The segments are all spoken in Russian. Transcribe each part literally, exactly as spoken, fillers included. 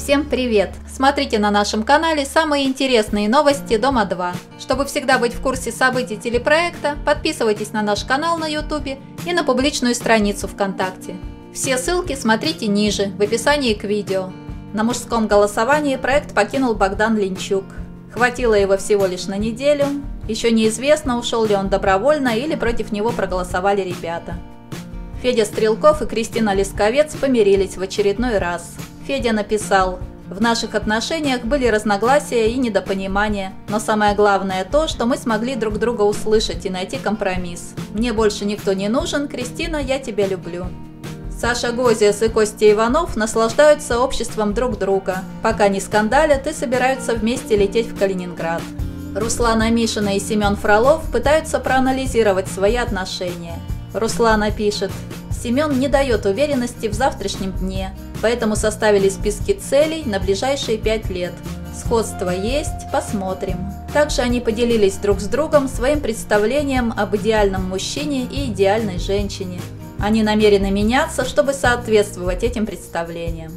Всем привет! Смотрите на нашем канале самые интересные новости Дома два. Чтобы всегда быть в курсе событий телепроекта, подписывайтесь на наш канал на ютубе и на публичную страницу ВКонтакте. Все ссылки смотрите ниже, в описании к видео. На мужском голосовании проект покинул Богдан Линчук. Хватило его всего лишь на неделю. Еще неизвестно, ушел ли он добровольно или против него проголосовали ребята. Федя Стрелков и Кристина Лисковец помирились в очередной раз. Федя написал: «В наших отношениях были разногласия и недопонимания, но самое главное то, что мы смогли друг друга услышать и найти компромисс. Мне больше никто не нужен, Кристина, я тебя люблю». Саша Гозиас и Костя Иванов наслаждаются обществом друг друга, пока не скандалят и собираются вместе лететь в Калининград. Руслана Мишина и Семен Фролов пытаются проанализировать свои отношения. Руслана пишет: «Семен не дает уверенности в завтрашнем дне, поэтому составили списки целей на ближайшие пять лет. Сходство есть, посмотрим». Также они поделились друг с другом своим представлением об идеальном мужчине и идеальной женщине. Они намерены меняться, чтобы соответствовать этим представлениям.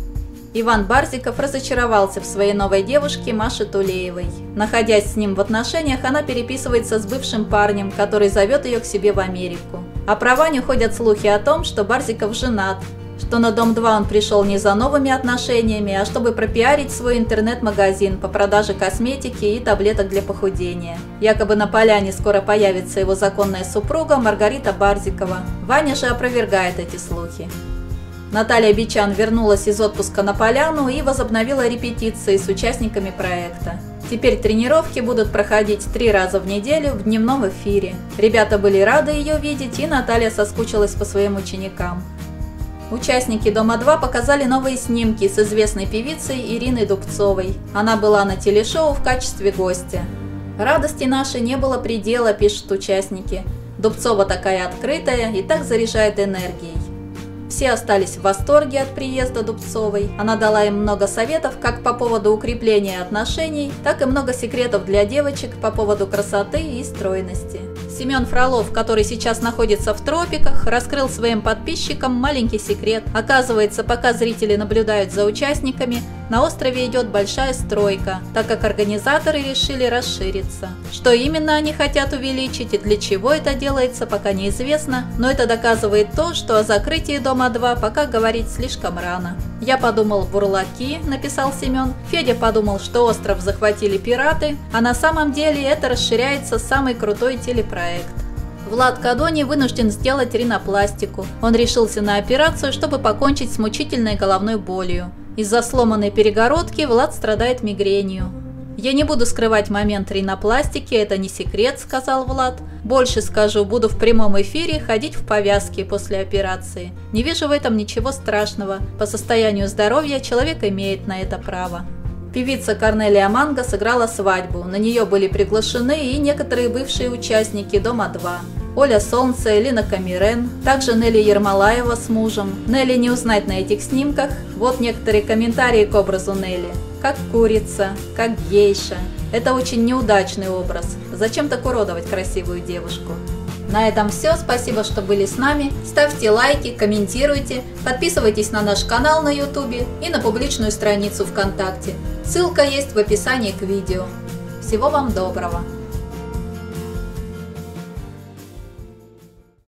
Иван Барзиков разочаровался в своей новой девушке Маше Тулеевой. Находясь с ним в отношениях, она переписывается с бывшим парнем, который зовет ее к себе в Америку. А про Ваню ходят слухи о том, что Барзиков женат, что на Дом два он пришел не за новыми отношениями, а чтобы пропиарить свой интернет-магазин по продаже косметики и таблеток для похудения. Якобы на поляне скоро появится его законная супруга Маргарита Барзикова. Ваня же опровергает эти слухи. Наталья Бичан вернулась из отпуска на поляну и возобновила репетиции с участниками проекта. Теперь тренировки будут проходить три раза в неделю в дневном эфире. Ребята были рады ее видеть, и Наталья соскучилась по своим ученикам. Участники Дома два показали новые снимки с известной певицей Ириной Дубцовой. Она была на телешоу в качестве гостя. «Радости нашей не было предела», пишут участники. Дубцова такая открытая и так заряжает энергией. Все остались в восторге от приезда Дубцовой. Она дала им много советов как по поводу укрепления отношений, так и много секретов для девочек по поводу красоты и стройности. Семен Фролов, который сейчас находится в тропиках, раскрыл своим подписчикам маленький секрет. Оказывается, пока зрители наблюдают за участниками, на острове идет большая стройка, так как организаторы решили расшириться. Что именно они хотят увеличить и для чего это делается, пока неизвестно, но это доказывает то, что о закрытии Дома два пока говорить слишком рано. «Я подумал, бурлаки», – написал Семен. Федя подумал, что остров захватили пираты, а на самом деле это расширяется самый крутой телепроект. Влад Кадони вынужден сделать ринопластику. Он решился на операцию, чтобы покончить с мучительной головной болью. Из-за сломанной перегородки Влад страдает мигренью. «Я не буду скрывать момент ринопластики, это не секрет», – сказал Влад. «Больше скажу, буду в прямом эфире ходить в повязке после операции. Не вижу в этом ничего страшного. По состоянию здоровья человек имеет на это право». Певица Корнелия Манго сыграла свадьбу. На нее были приглашены и некоторые бывшие участники Дома два. Оля Солнце, Лина Камирен, также Нелли Ермолаева с мужем. Нелли не узнать на этих снимках. Вот некоторые комментарии к образу Нелли. Как курица, как гейша. Это очень неудачный образ. Зачем так уродовать красивую девушку? На этом все. Спасибо, что были с нами. Ставьте лайки, комментируйте, подписывайтесь на наш канал на ютубе и на публичную страницу ВКонтакте. Ссылка есть в описании к видео. Всего вам доброго!